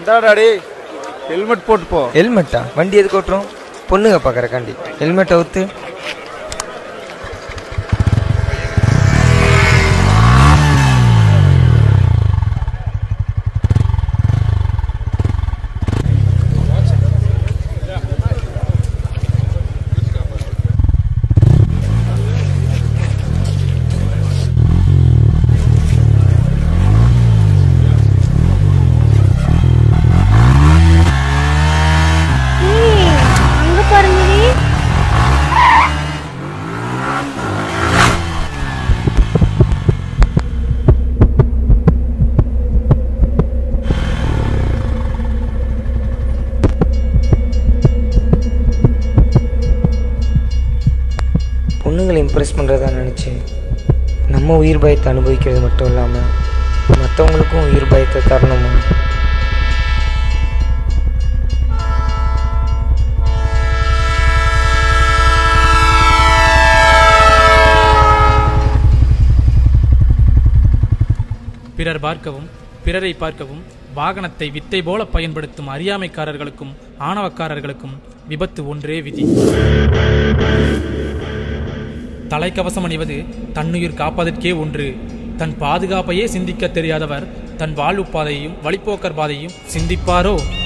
இந்தாடாடி helmet போட்டு போ. ஹெல்மெட்டா? வண்டி எதுக்கு ஓட்டுறோம்? பொண்ணுங்க பார்க்குறக்காண்டி. ஹெல்மெட்டை ஊற்று. பொண்ணுங்களை இம்ப்ரெஸ் பண்ணுறதா நினச்சி நம்ம உயிர் பயத்தை அனுபவிக்கிறது மட்டும் இல்லாமல் மற்றவங்களுக்கும் உயிர் பயத்தை தரணுமா? பிறர் பார்க்கவும் பிறரை பார்க்கவும் வாகனத்தை வித்தை போல பயன்படுத்தும் அறியாமைக்காரர்களுக்கும் ஆணவக்காரர்களுக்கும் விபத்து ஒன்றே விதி. தலைக்கவசம் அணிவது தன்னுயிர் காப்பதற்கே ஒன்று. தன் பாதுகாப்பையே சிந்திக்க தெரியாதவர் தன் வாழ்வு பாதையையும் வழிப்போக்கர் பாதையையும் சிந்திப்பாரோ?